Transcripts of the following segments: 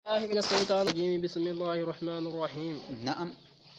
الله من الشيطان الرجيم بسم الله الرحمن الرحيم. نعم.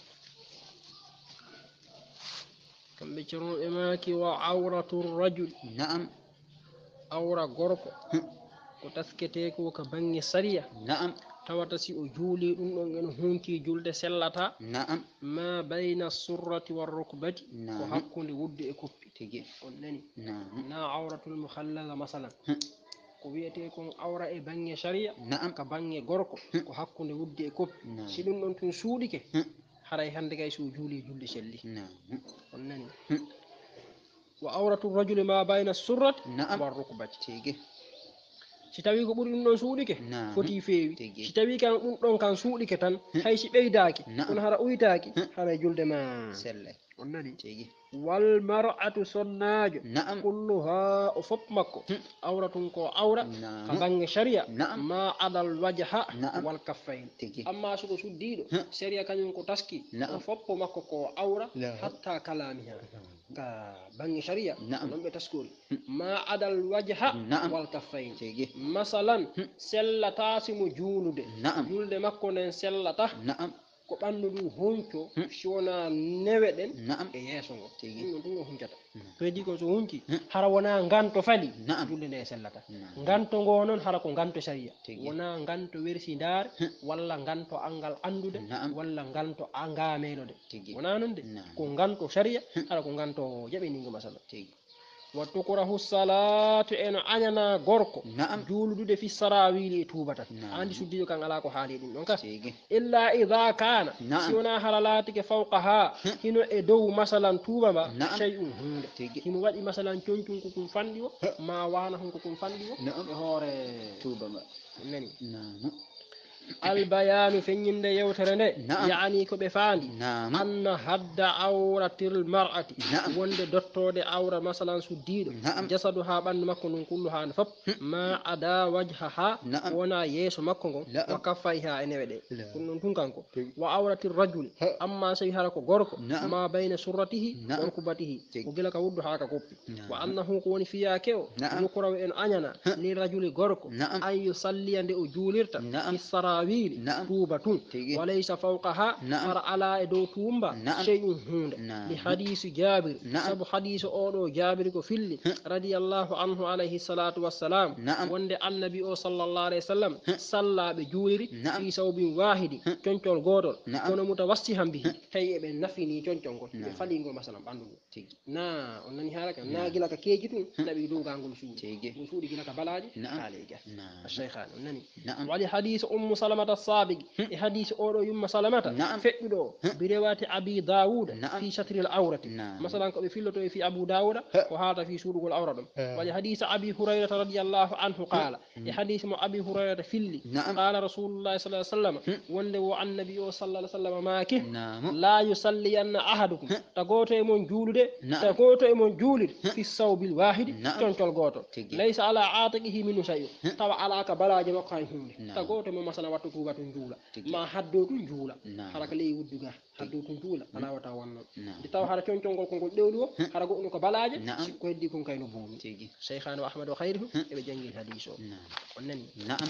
كم بشرون إماك وعورة الرجل. نعم. عورة غرق كتسكتيك وكبني سريع. نعم. تواتسي أجولي أن هونتي جولد سلطة. نعم. ما بين السرة والركبة. نعم. وحق لود إكوبي تيجي. نعم. نا عورة المخلل مثلا. ko wiyete kon awra e bange sharia نعم. ka bange gorko ko hakkunde wudde e koppi نعم. si ɗum ɗon tun suuɗike haray hande kay so juuli julde selli نعم. on nani wa awratu rajuli ma bayna surrati نعم. wa rukbati تيجي. si tawi ko ɓuri ɗum ɗon suuɗike نعم. foti feewi تيجي. si tawi kan ɗum ɗon kan suuɗike tan hay si ɓeydaki نعم. on hara uytaki haray julde ma سلة. on nani تيجي. والمرأة صناج نعم. كلها أفق مكو أورة كو أورة نعم. كبنج شريعة نعم. ما عدا الوجه نعم. والكفين تيجي. أما سوكو سديدو شريعة كان ينكو تسكي نعم. أفق مكو كو أورة لا. حتى كلامها كبنج شريعة نعم. نم بتسكول ما عدا الوجه نعم. والكفين تيجي. مثلا سلة تاسم جولد نعم. جولد مكو نن سلة نعم. ko ɓanndu ɗum honco siwona newe ɗen نعم. e yeeso ngo تيجي. ɗum ɗum o huncata to heddi kon so hunci hara wona nganto fali نعم. julde nde sellata نعم. nganto ngo noon hara ko nganto saria تيجي. wona nganto wersidare walla nganto angal andude نعم. walla nganto angameɗode تيجي. wona noon de نعم. ko nganto saria hara ko nganto jaɓeningo masala تيجي. وتكره الصلاة إن أنا غوركو نعم. جولد في السراويل توبتا نعم. عندي سديو كان على كو حالي دين دونك تيجي. إلا إذا كان نعم. سيونا حلالاتك فوقها هنا إدو مثلا توبا ما نعم. شيء هند تيجي. هنا وادي مثلا تونتون كوكم فانديو ما وانا هم كوكم فانديو نعم. هور توبة ما. نني نعم. البيان في نيند يوترني نعم. يعني كو بفاندي نعم. أن حد عورة المرأة نعم. وند دوتود عورة مثلا سديدو نعم. جسدها بان مكو نون كلها نفب ما عدا وجهها نعم. ونا يسو مكو لا. وكفيها انويدي لا. كنون تونكانكو وعورة الرجل اما سي هاركو غوركو نعم. ما بين سرته نعم. وركبته تيجي. وغلا كودو هاكا كوبي نعم. وانه كوني فيها كيو نعم. يقرأ ان انينا للرجل غوركو نعم. ان يصلي عند اجولرتا نعم. في السراويل نعم. توبة تيجي. وليس فوقها نعم. على إدو تومبا نعم. شيء هند نعم. لحديث جابر نعم. سبو حديث أولو جابر كفل رضي الله عنه عليه الصلاة والسلام نعم. وند النبي صلى الله عليه وسلم صلى بجولر نعم. في ثوب واحد تنتول غودول نعم. كون متوسطا به هي بن نفني تنتول نعم. فالينغو مثلا باندو تيجي. na onnani haraka نعم. na gila ka keji tun nabi do gangol suudi تيجي. ɗum suudi gila ka balaji نعم. haaleja نعم. الشيخان onnani نعم. wali hadith salamata sabiq e hadith oɗo yumma salamata نعم. feƴƴuɗo birewati abi dawuda نعم. fi satri al awrati نعم. masalan ko ɓe filloto e fi abu dawuda ko haata fi suudugol awra ɗum wali hadith abi hurairata radiallahu anhu qala e hadith mo abi hurairata filli نعم. qala rasulullahi sallah sallam wonde wo annabi o sallah alih sallam maaki نعم. la yusalliyanna ahadukum tagoto e mon juulude نعم. tagoto e mon juulide fi sawbil wahidi نعم. coñcol goto تيجي. laysa ala atiqihi minu sayu tawa ala ka balaje makko hay hunde نعم. tagoto mo masala wattu tuba tun juula تيجي. ma haddo tun juula نعم. hara ka ley wudduga haddo tun juula ala wata wonnon نعم. ndi tawa hara coñcol ngol kongol ɗewlu o hara goɗɗum ko balaje نعم. sikko heddi kon kayno buumi تيجي. cheikhane wa ahmad wa khayruhu eɓe janggil hadis o نعم. on nani نعم.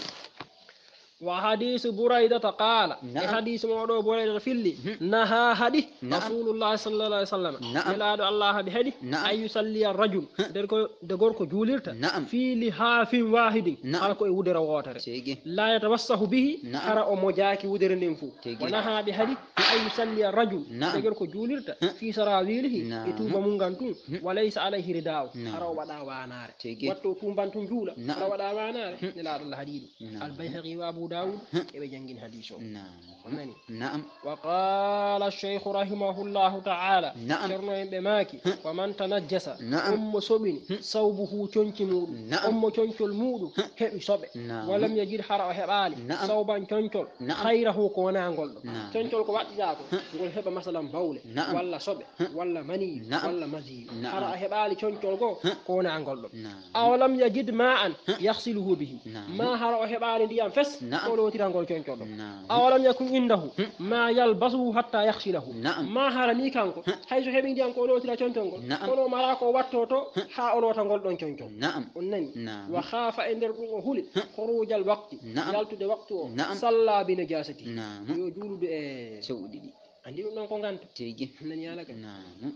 وحديث بريدة قال نعم. حديث موضوع بريدة فيلي نهى هدي نعم. رسول الله صلى الله عليه وسلم نعم. ميلاد الله بهدي نعم. أن يصلي الرجل دغوركو جوليرتا نعم. في لحاف واحد نعم. على كو ودر واتر تيجي. لا يتوسه به نعم. حرا او موجاكي ودر نيمفو تيجي. ونهى بهدي أن يصلي الرجل نعم. دغوركو جوليرتا في سراويله نعم. يتوب مونغانتو وليس عليه رداء نعم. حرا ودا وانار تيجي. واتو تومبانتو جولا نعم. حرا ودا وانار ميلاد الله حديث نعم. البيهقي وابو داود جنجين حديثه نعم. نعم. وقال الشيخ رحمه الله تعالى نعم. شرنا بماكي ومن تنجس نعم. أم صبني صوبه تنك مود نعم. أم تنك المود هبي صب نعم. ولم يجد حرا هبالي نعم. صوبا تنك نعم. خيره كونا نقول نعم. تنك كوات جاكو نقول هبا مثلا بول نعم. ولا صب ولا مني نعم. ولا مزي نعم. حرا هبالي تنك كونا نقول نعم. أو لم يجد ماء يغسله به نعم. ما حرا هبالي ديان فس نعم. قولوا تيرانغول كينكو نعم. أولم يكن عنده ما يلبسه حتى يغسله نعم. ما هرني كانكو حيث هبين ديان قولوا تيرا كينكو نعم. قولوا مراكو واتوتو ها أولو تانغول دون كينكو نعم. ونني نعم. وخاف إن دركو هولي خروج الوقت نعم. يالتو دي وقتو نعم. صلى بنجاستي نعم. يجول سودي دي عندي نون كونغانت تيجي نني على نعم.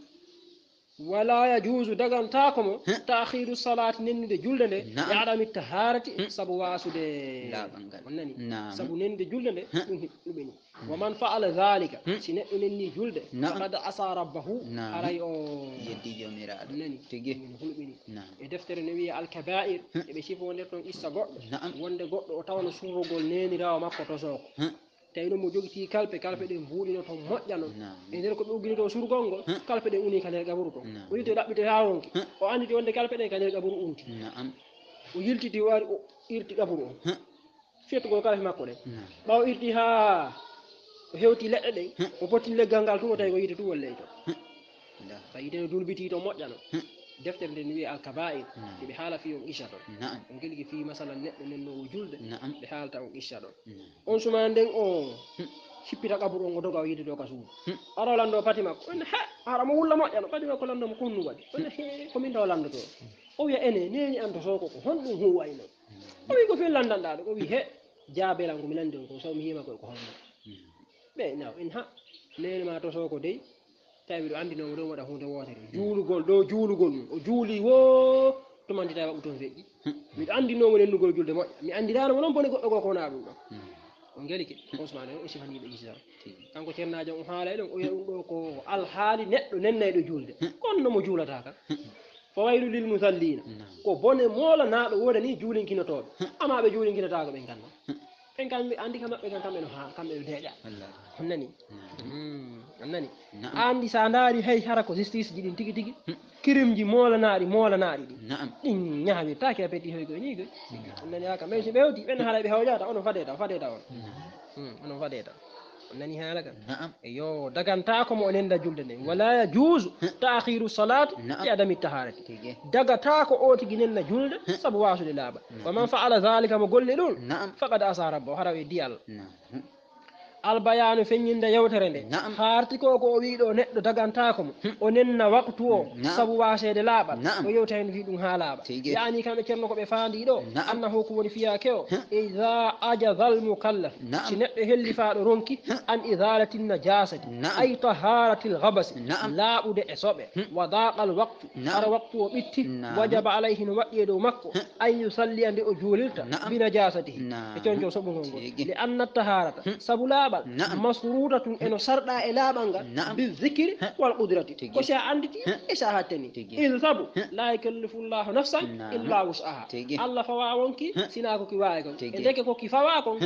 ولا يجوز دغان تاكم تاخير الصلاه نند جولدنde نعم. يعدم الطهارة سبو واسود لا بانغال ونني نعم. سبو نند جولدنde دum ومن فعل ذلك سي نني جولد نعم. فقد عصى ربه نعم. اراي او يدي جوميراد نني تيجي من hulbini نعم. e deftere ne wiya alkabair be sifo wonde ton issa goddo نعم. wonde goddo o tawno surugol nenirawo makko to soko tawi no mo jogiti kalpe ɗe mbuuɗino to moƴƴano e nder ko ɓe uggini to surgol ngol kalpe ɗe uni ka nder gaburu to o yiti o ɗaɓɓiti ha ronki o anditi wonde kalpe ɗe ka nder gaburu unti o yiltiti wari o irti gaburu o fettugol kalpe makko ɗen ɓawo irti ha o hewti leɗɗe ɗen o pottini leggal ngal tun o tawi ko yite tuwol ley to tawi yiteno dulbiti to moƴƴano deftere nde wiye alkabair ɓe haala fi on issa ɗon on gelgi fi masalan neɗɗo nennowo julde ɓe haalta on issa ɗon on suma nden o hippita kaburu on o doga o yiide dow ka suudu ara o lando pati makko on he ara mo wulla moƴƴano pati makko lando mo konnu waɗi on he komin taw landoto o wiya ene neni an to soko ko honɗum huwayno o wi ko fin landanɗa ɗo o wi he jaabelal ngo mi landi on ko so mi yima koye ko honno ɓe naw en ha neni ma to soko dey tawi ɗo andinomo ɗon waɗa hunde wotere juulugol ɗo juulugol mum o juuli wo to mandita waɓu toon feƴƴi miɗo andinomo nennugol julde moƴƴa mi andiranomo noon bone goɗɗo goo ko wona ɗum ɗon on gelike on sumane on sifaniɓe islam kanko ceernajo o haalay ɗon o wiya ɗum ɗo ko alhaali neɗɗo nennayɗo julde kono nomo juulata kam fa waylu lil musallina ko bone molanaɗo woda ni juulinkinotoɓe ama ɓe juulinkinotako ɓen ganna ɓen kamɓe andi ka maɓɓe kan kamɓe no ha kamɓe no deeƴa on nani on nani andi sa daari hay hara ko justice ji ɗin tigui tigui kirimji molanaɗi ɗi ɗin ñawirtaki a petti hoy koye ni koy on nani haka mais so ɓewti ɓen haala ɓe hawjata onon fadeta on onon fadeta on nani haala kam yo dagantako mo o nenda julde nden wala yajuzu taakhiru salati li adami taharati dagatako o tigui nenna julde saabu wasude laaɓa wa man faala dhalika mo golle ɗum faqad asa rabba o hara e di Allah albayanu feññinde yewtere nde harti ko o wiiɗo neɗɗo dagantako mo o nenna waktu o saabu wasede laaɓal o yewtani wi ɗum ha laaɓa yani kamɓe ceerno koɓe faandi ɗo annahu ko woni fiyake o ida ajaza al mukallaf si neɗɗo hellifaɗo ronki an idalati najasati ay taharati l gabasi laaɓude e soɓe wa daqa l waktu ara waktu o ɓitti wajaba alayhi no waɗɗi e dow makko an yusalliya nde o juulirta bi najasatihi e conco soɓugol ngol li anna taharata saabu laaɓal masrudatun eno sarɗa e laaɓal ngal bizikri wal qudrati ko sa anditi e sa hattani il sabu la yukallifu llahu nafsan illa wus'aha Allah fawa wonki sina ko ki wawi kon e deke ko ki fawa kon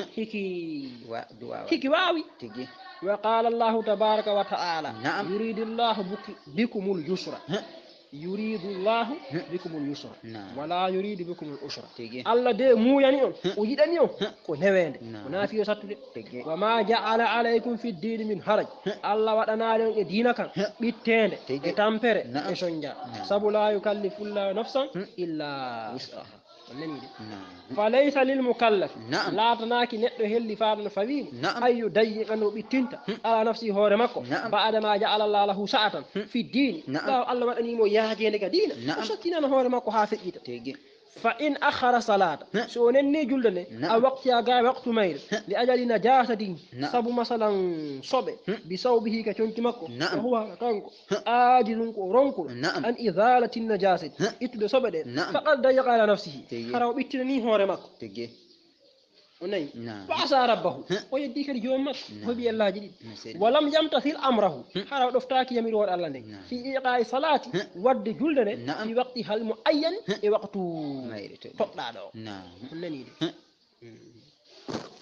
hiki wawi wa qala Allahu tabaraka wa ta'ala yuridu llahu bikumul yusra yuridu llahu bikumul yusra wala yuridu bikumul usra Allah de muyani on o yiɗani on ko newende ko naafiyo sattude wa ma ja'ala alaykum fi ddini min haraj Allah waɗanali on e diina kan ɓittende e tampere e soñja sabu la yukallifu llahu nafsan illa wus'aha nanide falaysa lil mukallaf laatanaki neɗɗo helli faɗo no fawimo ayyu dayyiqa no ɓittinta ala nafsi hoore makko ba'da ma ja'ala llahu lahu sa'atan fi ddini ɓawo Allah waɗanimo yaajede ka diina o sottinano hoore makko ha feƴƴita fa in akhara salata so nenni julde nde a waqtiya ga waqtu mayre li ajali najasati sabu masalan soɓe bi sawbihi ka conti makko o huwa kanko aajilum ko ronkuɗo an izalati najasati ittude soɓe ɗe faqad dayaqa ala nafsihi hara o ɓittina ni hoore makko o nayi wa asa rabbahu o yeddi kadi joom makko hoɓi ellaji ɗiɗi walam yamtasil amrahu hara o ɗoftaki yamiroɗo Allah nde fi iqa'i salati wadde julde nde fi waqti hal mo ayyani e waqtu toɗɗaɗo o on nanide